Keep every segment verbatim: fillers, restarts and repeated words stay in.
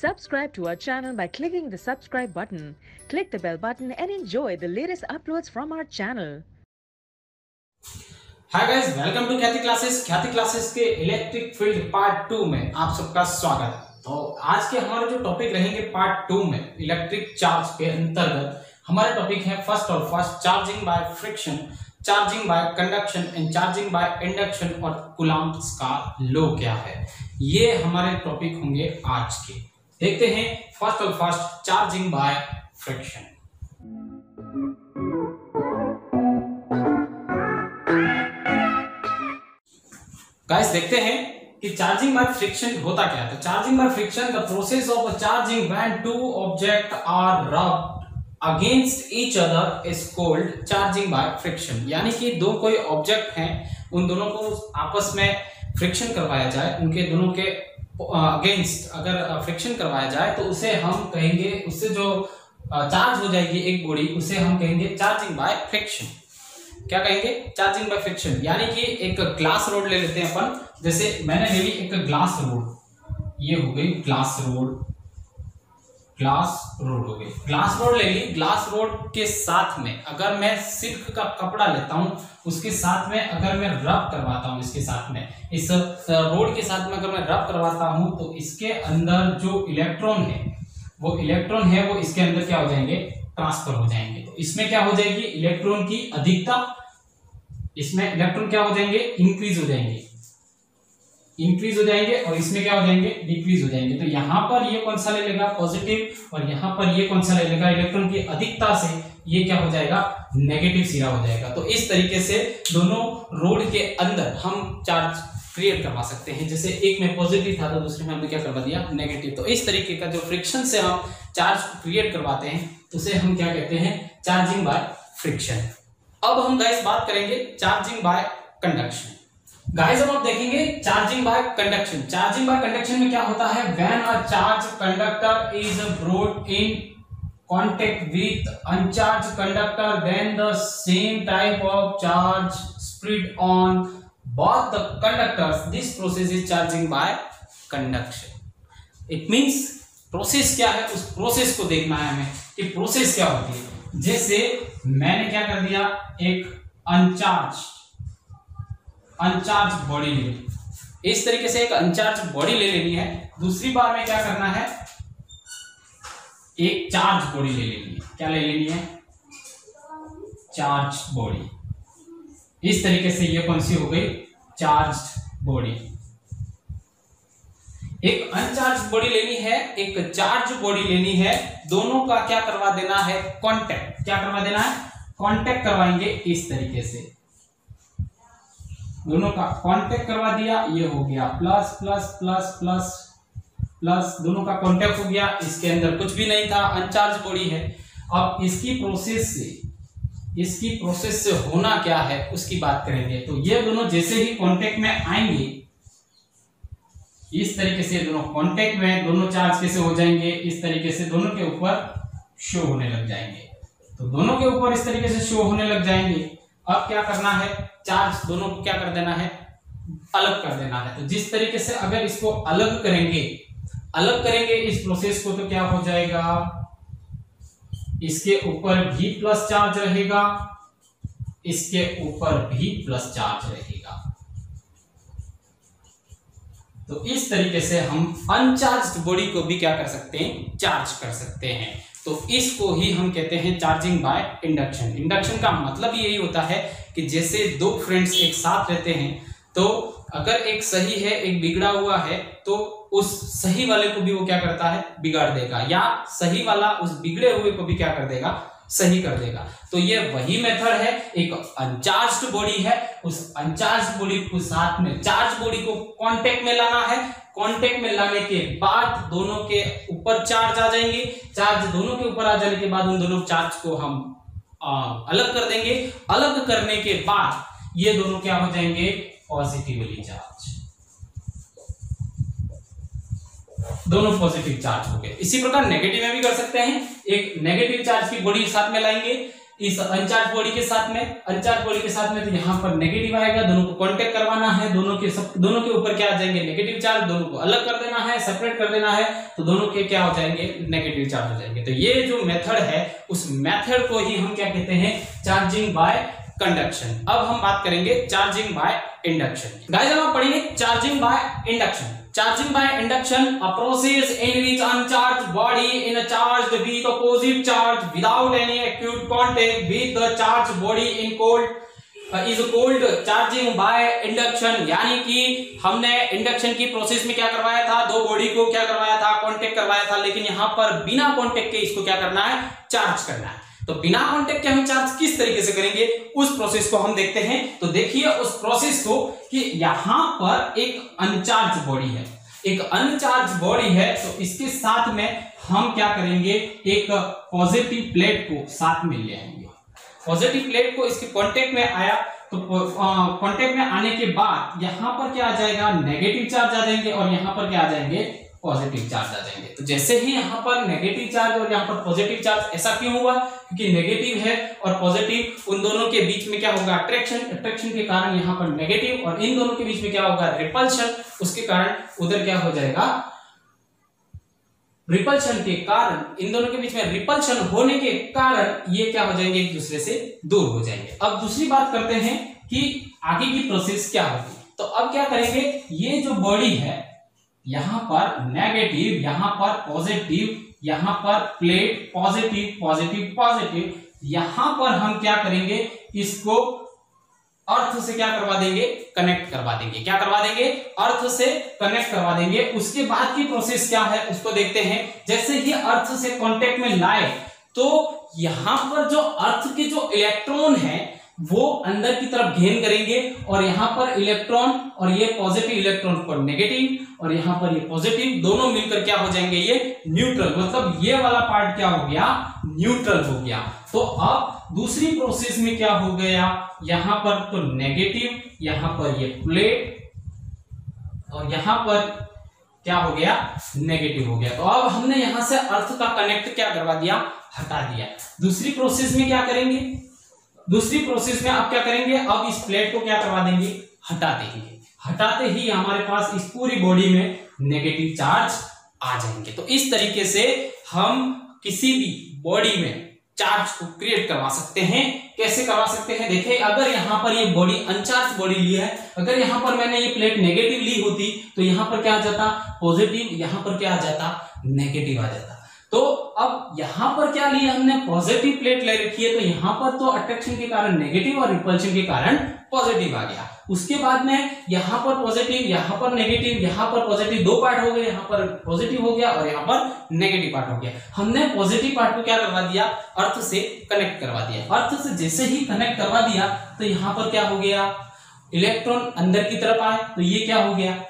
Subscribe to our channel by clicking the subscribe button. Click the bell button and enjoy the latest uploads from our channel. Hi guys, welcome to Khyati classes. Khyati classes के electric field part two में आप सबका स्वागत है। तो आज के हमारे जो टॉपिक रहेंगे पार्ट टू में इलेक्ट्रिक चार्ज के अंतर्गत हमारे टॉपिक है फर्स्ट और first charging by friction, charging by conduction and charging by induction और कूलम्ब्स का लॉ क्या है। ये हमारे टॉपिक होंगे आज के। देखते हैं फर्स्ट और first charging by friction. Guys देखते हैं कि चार्जिंग बाय फ्रिक्शन होता क्या है। तो charging by friction the process of charging when two object are rubbed against each other is called charging by friction. यानी कि दो कोई ऑब्जेक्ट हैं, उन दोनों को आपस में फ्रिक्शन करवाया जाए, उनके दोनों के अगेंस्ट अगर फ्रिक्शन करवाया जाए तो उसे हम कहेंगे, उससे जो चार्ज हो जाएगी एक बॉडी, उसे हम कहेंगे चार्जिंग बाय फ्रिक्शन। क्या कहेंगे? Charging by friction. यानी कि एक ग्लास रोड ले लेते हैं अपन, जैसे मैंने ले ली एक ग्लास रोड, ये हो गई ग्लास रोड, ग्लास रोड हो गई, ग्लास रोड ले ली। ग्लास रोड के साथ में अगर मैं सिल्क का कपड़ा लेता हूं, उसके साथ में अगर मैं रब करवाता हूं, इसके साथ में इस रोड के साथ में अगर मैं रब करवाता हूं तो इसके अंदर जो इलेक्ट्रॉन है वो इलेक्ट्रॉन है वो इसके अंदर क्या हो जाएंगे? ट्रांसफर हो जाएंगे। तो इसमें क्या हो जाएगी? इलेक्ट्रॉन की अधिकता, इसमें इलेक्ट्रॉन क्या हो जाएंगे? इंक्रीज हो जाएंगे, इंक्रीज हो जाएंगे, और इसमें क्या हो जाएंगे? डिक्रीज हो जाएंगे। तो यहां पर ये कौन सा ले लेगा? पॉजिटिव, और यहां पर ये कौन सा ले लेगा? इलेक्ट्रॉन की अधिकता से ये क्या हो जाएगा? नेगेटिव सिरा हो जाएगा। तो इस तरीके से दोनों रोड के अंदर हम चार्ज क्रिएट करवा सकते हैं। जैसे एक में पॉजिटिव था तो दूसरे में हमने क्या करवा दिया? नेगेटिव। तो इस तरीके का जो फ्रिक्शन से हम चार्ज क्रिएट करवाते हैं उसे हम क्या कहते हैं? Charging by friction. अब हम गाइस बात करेंगे चार्जिंग बाय कंडक्शन। गाइस अब आप देखेंगे charging by conduction. Charging by conduction में क्या होता है? When a charge conductor is brought in contact with uncharge conductor, then the same type of charge spread on both the conductors, this process is charging by conduction. It means process क्या है, उस process को देखना है हमें कि process क्या होती है। जैसे मैंने क्या कर दिया, एक अनचार्ज अनचार्ज बॉडी ले ली, इस तरीके से एक अनचार्ज बॉडी ले लेनी है। दूसरी बार में क्या करना है? एक चार्ज बॉडी ले लेनी है। क्या ले लेनी है? Charge body. इस तरीके से ये कौन सी हो गई? Charged body. एक अनचार्ज बॉडी लेनी है, एक चार्ज बॉडी लेनी है। दोनों का क्या करवा देना है? कांटेक्ट। क्या करवा देना है? कांटेक्ट करवाएंगे इस तरीके से, दोनों का कांटेक्ट करवा दिया। ये हो गया plus plus plus plus plus, दोनों का कांटेक्ट हो गया। इसके अंदर कुछ भी नहीं था, अनचार्ज बॉडी है। अब इसकी प्रोसेस से इसकी प्रोसेस से होना क्या है उसकी बात करेंगे। तो ये दोनों जैसे ही कांटेक्ट में आएंगे, इस तरीके से दोनों कांटेक्ट में, दोनों चार्ज कैसे हो जाएंगे? इस तरीके से दोनों के ऊपर शो होने लग जाएंगे। तो दोनों के ऊपर इस तरीके से शो होने लग जाएंगे। अब क्या करना है? चार्ज दोनों को क्या कर देना है? अलग कर देना है। तो जिस तरीके से अगर इसको अलग करेंगे अलग करेंगे इस प्रोसेस को, तो क्या हो जाएगा? इसके ऊपर भी प्लस चार्ज रहेगा, इसके ऊपर भी प्लस चार्ज रहेगा। तो इस तरीके से हम अनचार्ज्ड बॉडी को भी क्या कर सकते हैं? चार्ज कर सकते हैं। तो इसको ही हम कहते हैं चार्जिंग बाय इंडक्शन। इंडक्शन का मतलब यही होता है कि जैसे दो फ्रेंड्स एक साथ रहते हैं, तो अगर एक सही है एक बिगड़ा हुआ है, तो उस सही वाले को भी वो क्या करता है? बिगाड़ देगा, या सही वाला उस बिगड़े हुए को भी क्या कर देगा? सही कर देगा। तो ये वही मेथड है। एक अनचार्ज्ड बॉडी है, उस अनचार्ज्ड बॉडी को साथ में चार्ज बॉडी को कांटेक्ट में लाना है। कांटेक्ट में लाने के बाद दोनों के ऊपर चार्ज आ जाएंगे। चार्ज दोनों के ऊपर आ जाने के बाद उन दोनों चार्ज को हम आ, अलग कर देंगे। अलग करने के बाद ये दोनों क्या हो जाएंगे? पॉजिटिवली चार्ज, दोनों पॉजिटिव चार्ज हो गए। इसी प्रकार नेगेटिव में भी कर सकते हैं। एक नेगेटिव चार्ज की बॉडी साथ में लाएंगे, इस अनचार्ज बॉडी के साथ में, अनचार्ज बॉडी के साथ में, तो यहाँ पर नेगेटिव आएगा, दोनों को कांटेक्ट करवाना है, दोनों के सब दोनों के ऊपर क्या आ जाएंगे नेगेटिव चार्ज, दोनों को अलग कर देना है, सेपरेट कर देना है, तो दोनों के क्या हो जाएंगे नेगेटिव चार्ज हो जाएंगे। तो ये जो मेथड है उस मेथड को ही हम क्या कहते हैं चार्जिंग बाय कंडक्शन। अब हम बात करेंगे चार्जिंग बाय इंडक्शन। गाइस हम पढ़ेंगे charging by induction. Charging by induction, a process in which uncharged body in a charged with opposite charge without any acute contact with the charged body in cold uh, is called charging by induction। यानी कि हमने induction की process में क्या करवाया था, दो body को क्या करवाया था कांटेक्ट करवाया था, लेकिन यहाँ पर बिना कांटेक्ट के इसको क्या करना है चार्ज करना है। तो बिना कांटेक्ट के हम चार्ज किस तरीके से करेंगे उस प्रोसेस को हम देखते हैं। तो देखिए उस प्रोसेस को कि यहां पर एक अनचार्ज बॉडी है, एक अनचार्ज बॉडी है, तो इसके साथ में हम क्या करेंगे एक पॉजिटिव प्लेट को साथ में ले आएंगे। पॉजिटिव प्लेट को इसके कांटेक्ट में आया तो कांटेक्ट में आने के बाद यहां पर क्या आ जाएगा नेगेटिव चार्ज आ जाएंगे और यहां पर क्या आ जाएंगे पॉजिटिव चार्ज आ जाएंगे। तो जैसे ही यहाँ पर नेगेटिव चार्ज और यहाँ पर पॉजिटिव चार्ज, ऐसा क्यों हुआ क्योंकि नेगेटिव है और पॉजिटिव, उन दोनों के बीच में क्या होगा अट्रैक्शन, अट्रैक्शन के कारण यहाँ पर नेगेटिव, और इन दोनों के बीच में क्या होगा रिपल्शन, उसके कारण उधर क्या हो जाएगा रिपल्शन के कारण, इन दोनों के बीच में रिपल्शन होने के कारण ये क्या हो जाएंगे एक दूसरे से दूर हो जाएंगे। अब दूसरी बात करते हैं कि आगे की प्रोसेस क्या होगी। तो अब क्या करेंगे, ये जो बॉडी है यहां पर नेगेटिव, यहां पर पॉजिटिव, यहां पर प्लेट पॉजिटिव पॉजिटिव पॉजिटिव, यहां पर हम क्या करेंगे इसको अर्थ से क्या करवा देंगे कनेक्ट करवा देंगे। क्या करवा देंगे अर्थ से कनेक्ट करवा देंगे। उसके बाद की प्रोसेस क्या है उसको देखते हैं। जैसे ही अर्थ से कांटेक्ट में लाए तो यहां पर जो अर्थ के जो इलेक्ट्रॉन है वो अंदर की तरफ गेन करेंगे और यहां पर इलेक्ट्रॉन और ये पॉजिटिव इलेक्ट्रॉन पर नेगेटिव और यहां पर ये पॉजिटिव, दोनों मिलकर क्या हो जाएंगे ये न्यूट्रल, मतलब ये वाला पार्ट क्या हो गया न्यूट्रल हो गया। तो अब दूसरी प्रोसेस में क्या हो गया, यहां पर तो नेगेटिव, यहां पर ये प्लेट और यहां पर क्या हो गया नेगेटिव हो गया। तो अब हमने यहां से अर्थ का कनेक्ट क्या करवा दिया हटा दिया। दूसरी प्रोसेस में क्या करेंगे, दूसरी प्रोसेस में अब क्या करेंगे, अब इस प्लेट को क्या करवा देंगे हटा देंगे। हटाते ही हमारे पास इस पूरी बॉडी में नेगेटिव चार्ज आ जाएंगे। तो इस तरीके से हम किसी भी बॉडी में चार्ज को क्रिएट करवा सकते हैं। कैसे करवा सकते हैं, देखिए अगर यहां पर ये बॉडी अनचार्ज बॉडी ली है, अगर यहां पर मैंने ये प्लेट नेगेटिव ली होती तो यहां पर क्या आ जाता पॉजिटिव, यहां पर क्या आ जाता नेगेटिव आ जाता। तो अब यहां पर क्या लिया हमने पॉजिटिव प्लेट ले रखी है, तो यहां पर तो अट्रैक्शन के कारण नेगेटिव और रिपल्शन के कारण पॉजिटिव आ गया। उसके बाद में यहां पर पॉजिटिव, यहां पर नेगेटिव, यहां पर पॉजिटिव, दो पार्ट हो गए, यहां पर पॉजिटिव हो गया और यहां पर नेगेटिव पार्ट हो गया। हमने पॉजिटिव पार्ट को क्या करवा दिया अर्थ से कनेक्ट करवा दिया। अर्थ से जैसे ही कनेक्ट करवा दिया तो यहां पर क्या हो गया इलेक्ट्रॉन अंदर की तरफ आए तो ये क्या हो गया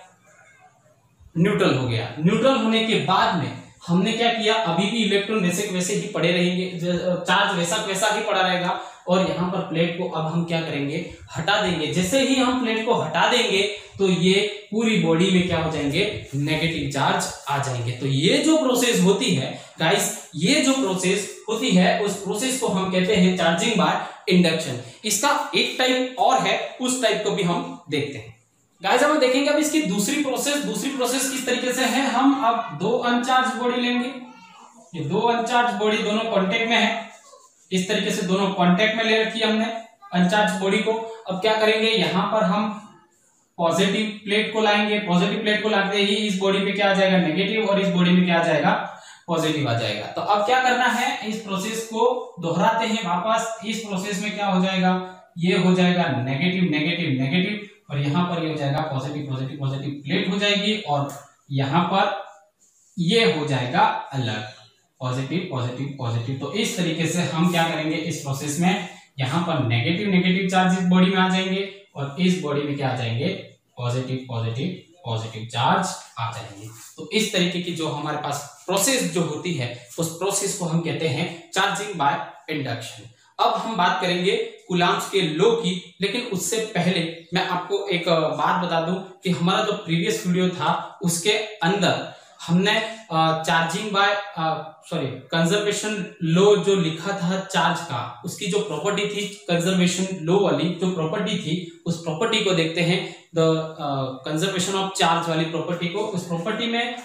न्यूट्रल हो गया। न्यूट्रल होने के बाद में हमने क्या किया, अभी भी इलेक्ट्रॉन वैसे वैसे ही पड़े रहेंगे, चार्ज वैसा वैसा ही पड़ा रहेगा और यहाँ पर प्लेट को अब हम क्या करेंगे हटा देंगे। जैसे ही हम प्लेट को हटा देंगे तो ये पूरी बॉडी में क्या हो जाएंगे नेगेटिव चार्ज आ जाएंगे। तो ये जो प्रोसेस होती है गाइस, ये जो प्रोसेस होती है उस प्रोसेस को हम कहते हैं चार्जिंग बाय इंडक्शन। इसका एक टाइप और है, उस टाइप को भी हम देखते हैं। गाइस हम देखेंगे अब इसकी दूसरी प्रोसेस। दूसरी प्रोसेस किस तरीके से है, हम अब दो अनचार्ज बॉडी लेंगे, ये दो अनचार्ज बॉडी दोनों कांटेक्ट में है, इस तरीके से दोनों कांटेक्ट में ले रखी है हमने अनचार्ज बॉडी को। अब क्या करेंगे, यहां पर हम पॉजिटिव प्लेट को लाएंगे, पॉजिटिव प्लेट को लाते ही इस बॉडी पे क्या आ जाएगा नेगेटिव और इस बॉडी में क्या आ जाएगा पॉजिटिव आ जाएगा। तो अब क्या करना है, इस प्रोसेस को दोहराते हैं वापस। इस प्रोसेस में क्या हो जाएगा, ये हो जाएगा नेगेटिव नेगेटिव नेगेटिव और यहां पर ये हो जाएगा पॉजिटिव पॉजिटिव पॉजिटिव प्लेट हो जाएगी और यहां पर ये हो जाएगा अलग पॉजिटिव पॉजिटिव पॉजिटिव। तो इस तरीके से हम क्या करेंगे इस प्रोसेस में, यहां पर नेगेटिव नेगेटिव चार्ज इस बॉडी में आ जाएंगे और इस बॉडी में क्या आ जाएंगे पॉजिटिव पॉजिटिव पॉजिटिव चार्ज आ जाएंगे। तो इस तरीके की जो हमारे पास प्रोसेस जो होती है उस प्रोसेस को हम कहते हैं चार्जिंग बाय इंडक्शन। अब हम बात करेंगे कूलम्ब्स के लॉ की, लेकिन उससे पहले मैं आपको एक बात बता दूं कि हमारा जो प्रीवियस वीडियो था उसके अंदर हमने charging by sorry conservation law जो लिखा था चार्ज का, उसकी जो प्रॉपर्टी थी कंजर्वेशन लॉ वाली जो प्रॉपर्टी थी, उस प्रॉपर्टी को देखते हैं, द कंजर्वेशन ऑफ चार्ज वाली प्रॉपर्टी को। उस प्रॉपर्टी में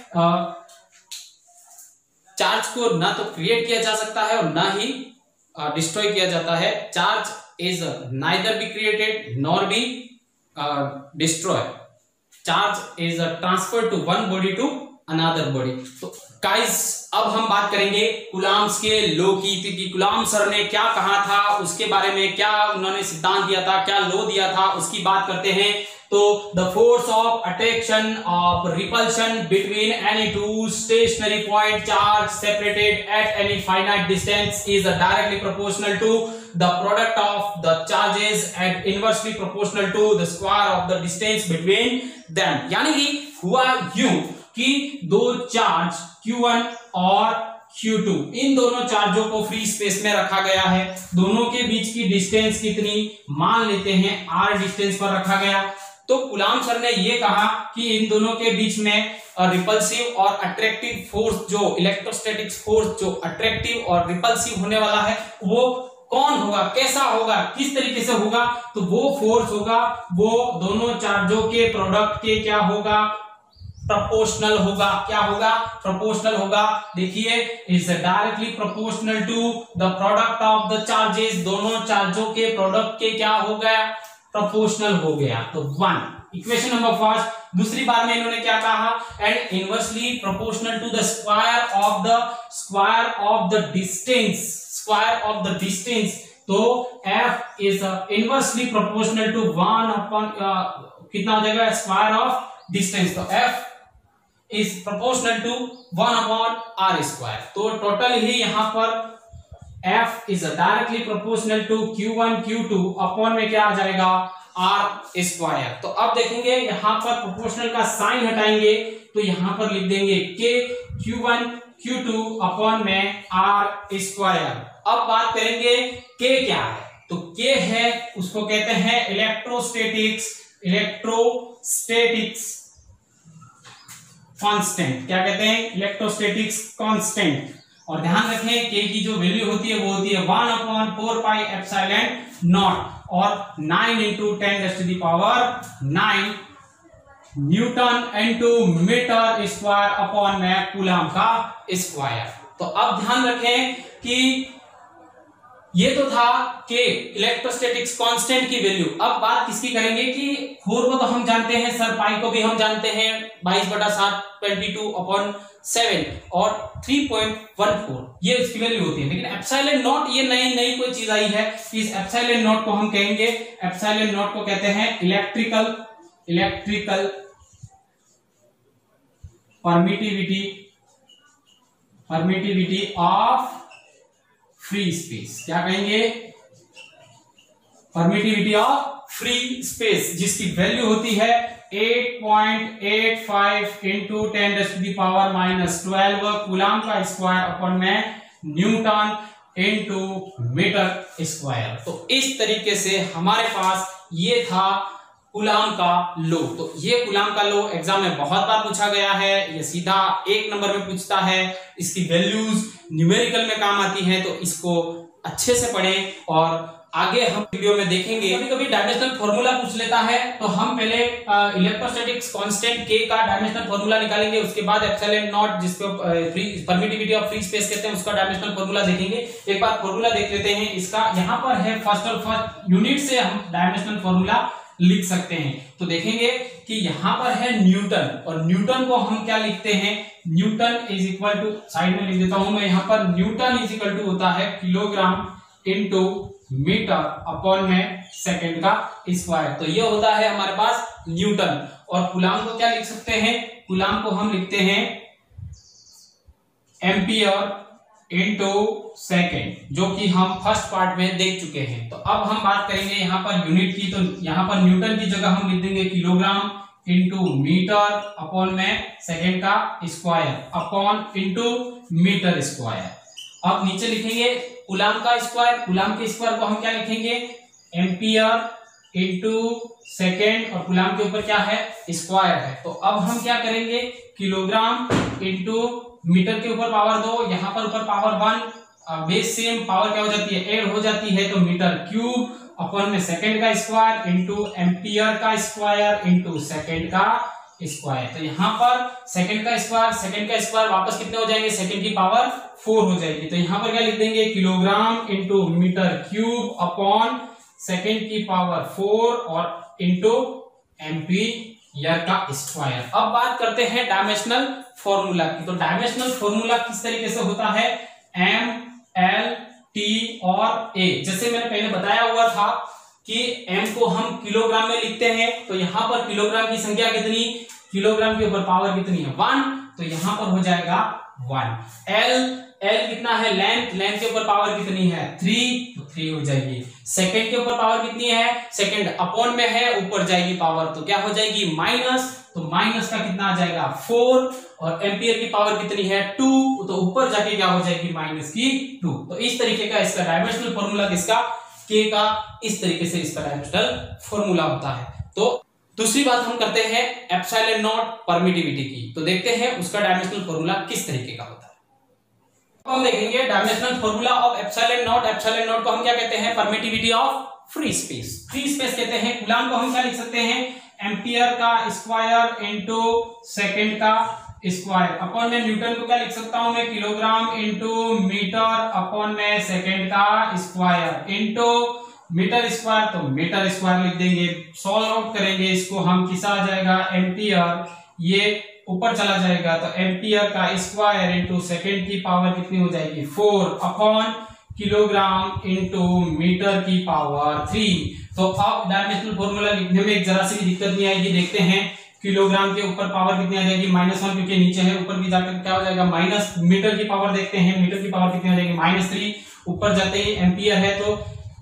चार्ज uh, को ना तो क्रिएट किया जा सकता है और ना ही डिस्ट्रॉय uh, किया जाता है। Charge is neither be created nor be destroy. Charge is transfer to one body to another body. तो गाइस अब हम बात करेंगे कूलम्ब्स के लॉ की, कि कूलम्ब सर ने क्या कहा था, उसके बारे में क्या उन्होंने सिद्धांत दिया था, क्या लॉ दिया था, उसकी बात करते हैं। तो the force of attraction of repulsion between any two stationary point charge separated at any finite distance is directly proportional to the product of the charges and inversely proportional to the square of the distance between them. यानी कि हुआ यूं कि दो charge q one और q two, इन दोनों चार्जों को फ्री स्पेस में रखा गया है। दोनों के बीच की डिस्टेंस कितनी मान लेते हैं आर डिस्टेंस पर रखा गया। तो कूलम्ब सर ने यह कहा कि इन दोनों के बीच में रिपल्सिव और अट्रैक्टिव फोर्स, जो इलेक्ट्रोस्टैटिक फोर्स जो अट्रैक्टिव और रिपल्सिव होने वाला है, वो कौन होगा, कैसा होगा, किस तरीके से होगा। तो वो फोर्स होगा, वो दोनों चार्जों के प्रोडक्ट के क्या होगा, प्रोपोर्शनल होगा। क्या होगा, प्रोपोर्शनल होगा। देखिए is directly proportional to the product of the charges, दोनों चार्जों के प्रोडक्ट के क्या हो गया, प्रोपोर्शनल हो गया। तो वन इक्वेशन नंबर फर्स्ट। दूसरी बार में इन्होंने क्या कहा, and inversely proportional to the square of the square of the distance, square of the distance. तो F is inversely proportional to one upon कितना हो जाएगा, स्क्वायर ऑफ डिस्टेंस। तो F is proportional to one upon r square. तो total ही यहां पर F is directly proportional to q one q two upon में क्या आ जाएगा, आर स्क्वायर। तो अब देखेंगे यहां पर प्रोपोर्शनल का साइन हटाएंगे तो यहां पर लिख देंगे के q one q two upon में आर स्क्वायर। अब बात करेंगे के क्या है। तो के है, उसको कहते हैं इलेक्ट्रोस्टैटिक्स, इलेक्ट्रोस्टैटिक्स कांस्टेंट। क्या कहते हैं, इलेक्ट्रोस्टैटिक्स कांस्टेंट। और ध्यान रखें के की जो वैल्यू होती है वो होती है one upon four pi epsilon naught और nine into ten raise to the power nine newton into metre square upon में कूलम्ब का स्क्वायर। तो अब ध्यान रखें कि ये तो था के इलेक्ट्रोस्टैटिक्स कांस्टेंट की वैल्यू। अब बात किसकी करेंगे कि फोर को तो हम जानते हैं सर, पाई को भी हम जानते हैं, बाईस बटा सात ट्वेंटी टू अपॉन सेवन और थ्री पॉइंट वन फोर ये इसकी वैल्यू होती है। लेकिन एप्सिलॉन नॉट ये नई नई कोई चीज आई है। इस एप्सिलॉन नॉट को हम कहेंगे, एप्सिलॉन नॉट को कहते हैं electrical electrical permittivity permittivity of free space. क्या कहेंगे, परमिटिविटी ऑफ फ्री स्पेस, जिसकी वैल्यू होती है eight point eight five into ten raise to the power minus twelve coulomb का स्क्वायर अपॉन में न्यूटन इंटू मीटर स्क्वायर। तो इस तरीके से हमारे पास ये था कूलम्ब का लॉ। तो ये कूलम्ब का लॉ एग्जाम में बहुत बार पूछा गया है, ये सीधा एक नंबर में पूछता है, इसकी वैल्यूज न्यूमेरिकल में काम आती हैं। तो इसको अच्छे से पढ़ें और आगे हम वीडियो में देखेंगे। कभी कभी डायमेंशनल फॉर्मूला पूछ लेता है तो हम पहले इलेक्ट्रोस्टैटिक्स कांस्टेंट के का डायमेंशनल फॉर्मूला निकालेंगे, उसके बाद एप्सिलॉन नॉट जिसको free permittivity of free space कहते हैं उसका डायमेंशनल फॉर्मूला देखेंगे। एक बार फॉर्मूला देख लेते हैं इसका। यहाँ पर है फर्स्ट और फर्स्ट यूनिट से हम डायमेंशनल फॉर्मूला लिख सकते हैं। तो देखेंगे कि यहां पर है न्यूटन और न्यूटन को हम क्या लिखते हैं, newton is equal to, side में लिख देता हूं मैं, यहां पर न्यूटन इज इक्वल टू होता है किलोग्राम इनटू मीटर अपॉन में सेकंड का स्क्वायर। तो ये होता है हमारे पास न्यूटन। और कूलम्ब को क्या लिख सकते हैं, कूलम्ब को हम लिखते हैं एम्पियर इनटू सेकेंड, जो कि हम फर्स्ट पार्ट में देख चुके हैं। तो अब हम बात करेंगे यहाँ पर यूनिट की। तो यहाँ पर न्यूटन की जगह हम लिख देंगे किलोग्राम इंटू मीटर अपॉन में सेकेंड का square upon into metre square. अब नीचे लिखेंगे कूलम्ब का स्क्वायर। कूलम्ब के स्क्वायर को हम क्या लिखेंगे, एम्पियर इंटू सेकेंड और कूलाम के ऊपर क्या है, स्क्वायर है। तो अब हम क्या करेंगे, किलोग्राम इंटू मीटर के ऊपर पावर दो, यहाँ पर ऊपर power one, base same, power क्या हो जाती है, ऐड हो जाती है, तो मीटर क्यूब अपन में सेकेंड का स्क्वायर इंटू एम्पियर का स्क्वायर इंटू सेकेंड का स्क्वायर। तो यहाँ पर सेकेंड का स्क्वायर, सेकेंड का स्क्वायर वापस कितने हो जाएंगे, सेकेंड की पावर फोर हो जाएगी। तो यहाँ पर क्या लिख देंगे, kilogram into metre cube upon second की पावर फोर और इंटू एम्पियर का स्क्वायर। अब बात करते हैं डायमेंशनल फॉर्मूला की। तो डायमेंशनल फॉर्मूला किस तरीके से होता है, एम एल टी और ए। जैसे मैंने पहले बताया हुआ था कि एम को हम किलोग्राम में लिखते हैं, तो यहां पर किलोग्राम की संख्या कितनी, किलोग्राम के ऊपर पावर कितनी है, वन, तो यहां पर हो जाएगा वन। एल एल कितना है, लेंथ, लेंथ के ऊपर पावर कितनी है, थ्री, तो थ्री हो जाएगी। सेकेंड के ऊपर पावर कितनी है, सेकेंड अपॉन में है, ऊपर जाएगी पावर, तो क्या हो जाएगी, माइनस, तो माइनस का कितना आ जाएगा, फोर, और एम्पियर की पावर कितनी है, टू, तो ऊपर जाके क्या हो जाएगी, माइनस की टू। तो इस तरीके का इसका डायमेंशनल फॉर्मूला किसका, के का, इस तरीके से इसका डायमेंशनल फॉर्मूला होता है। तो दूसरी बात हम करते हैं एप्सिलॉन नॉट परमिटिविटी की। तो देखते हैं उसका डायमेंशनल फॉर्मूला किस तरीके का होता है। अब हम देखेंगे dimensional formula of epsilon naught. Epsilon naught को हम क्या कहते हैं, permittivity of free space. Free space कहते हैं। कूलाम को हम क्या लिख सकते हैं, एम्पियर का स्क्वायर इंटू सेकेंड का स्क्वायर, अपॉन में न्यूटन को क्या लिख सकता हूं मैं, किलोग्राम इंटू मीटर अपॉन में सेकेंड का स्क्वायर इंटू मीटर स्क्वायर, तो मीटर स्क्वायर लिख देंगे। सॉल्व आउट करेंगे इसको हम, किसा आ जाएगा, एम्पियर, ये ऊपर चला जाएगा, तो एम्पियर का स्क्वायर इंटू सेकेंड की पावर कितनी हो जाएगी, four, upon kilogram into metre की पावर थ्री। तो अब डायमेंशनल फॉर्मूला लिखने में एक जरा सी भी दिक्कत नहीं आएगी। देखते हैं, किलोग्राम के ऊपर पावर कितनी आ जाएगी, माइनस वन, क्योंकि नीचे है, ऊपर भी जाकर क्या हो जाएगा, माइनस। मीटर की पावर देखते हैं, मीटर की पावर कितनी आ जाएगी, माइनस थ्री, ऊपर जाते ही एम्पियर है, तो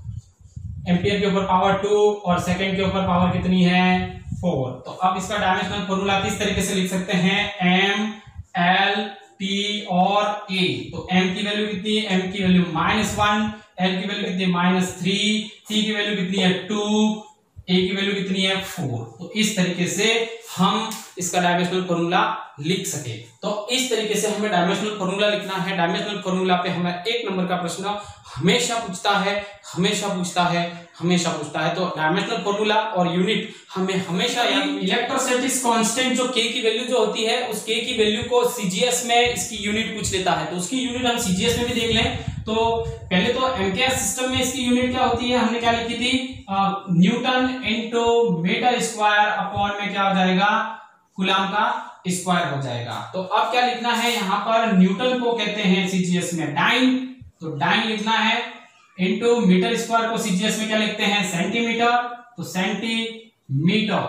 एम्पियर के ऊपर पावर टू और सेकेंड के ऊपर पावर कितनी है, फोर। तो अब इसका डायमेंशनल फॉर्मूला किस तरीके से लिख सकते हैं, एम एल टी और ए। तो एम की वैल्यू कितनी है, एम की वैल्यू माइनस वन, एल की वैल्यू कितनी है, माइनस थ्री, टी की वैल्यू कितनी है, टू, ए की वैल्यू कितनी है, फोर। तो इस तरीके से हम इसका डायमेंशनल फॉर्मूला लिख सके। तो इस तरीके से हमें डायमेंशनल फॉर्मूला लिखना है। डायमेंशनल फॉर्मूला पे हमें एक नंबर का प्रश्न हमेशा पूछता है, हमेशा पूछता है, हमेशा पूछता है। तो डायमेंशनल फॉर्मूला और यूनिट हमें हमेशा, इलेक्ट्रोस्टैटिक कांस्टेंट जो के की वैल्यू जो होती है, उस के की वैल्यू को सीजीएस में इसकी यूनिट पूछ लेता है, तो उसकी यूनिट हम सीजीएस में भी देख लें। तो पहले तो एमकेएस सिस्टम में इसकी यूनिट क्या होती है, हमने क्या लिखी थी, newton into metre square upon में क्या हो जाएगा, कूलाम का स्क्वायर हो जाएगा। तो अब क्या लिखना है, यहाँ पर न्यूटन को कहते हैं सीजीएस में डाइन, तो डाइन लिखना है, इंटू मीटर स्क्वायर को सीजीएस में क्या लिखते हैं, सेंटीमीटर, तो सेंटीमीटर,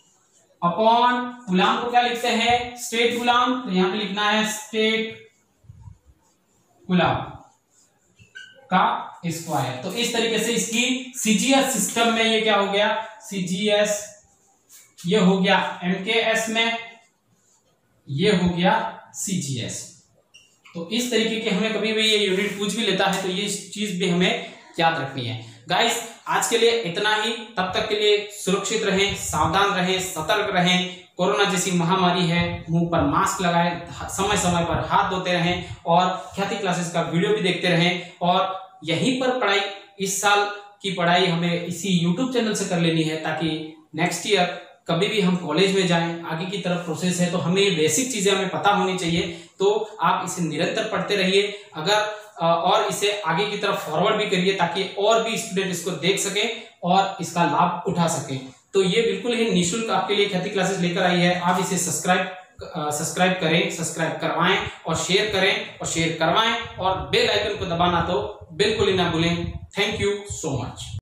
अपॉन कूलाम को क्या लिखते हैं, स्टेट कूलाम, तो यहां पे लिखना है स्टेट कूलाम का स्क्वायर। तो इस तरीके से इसकी सीजीएस सिस्टम में ये क्या हो गया, सीजीएस, ये हो गया एमकेएस में, ये हो गया सीजीएस। तो इस तरीके के हमें कभी भी ये यूनिट पूछ भी लेता है, तो ये चीज भी हमें याद रखनी है। गाइस, आज के लिए इतना ही। तब तक के लिए सुरक्षित रहें, सावधान रहें, सतर्क रहें। कोरोना जैसी महामारी है, मुंह पर मास्क लगाएं, समय समय पर हाथ धोते रहें और ख्याति क्लासेस का वीडियो भी देखते रहें। और यहीं पर पढ़ाई, इस साल की पढ़ाई हमें इसी यूट्यूब चैनल से कर लेनी है, ताकि नेक्स्ट ईयर कभी भी हम कॉलेज में जाएं, आगे की तरफ प्रोसेस है, तो हमें ये बेसिक चीजें हमें पता होनी चाहिए। तो आप इसे निरंतर पढ़ते रहिए, अगर और इसे आगे की तरफ फॉरवर्ड भी करिए, ताकि और भी स्टूडेंट इसको देख सके और इसका लाभ उठा सके। तो ये बिल्कुल ही निःशुल्क आपके लिए ख्याति क्लासेस लेकर आई है। आप इसे सब्सक्राइब सब्सक्राइब करें, सब्सक्राइब करवाएं और शेयर करें और शेयर करवाएं, और बेल आइकन को दबाना तो बिल्कुल ही ना भूलें। Thank you so much.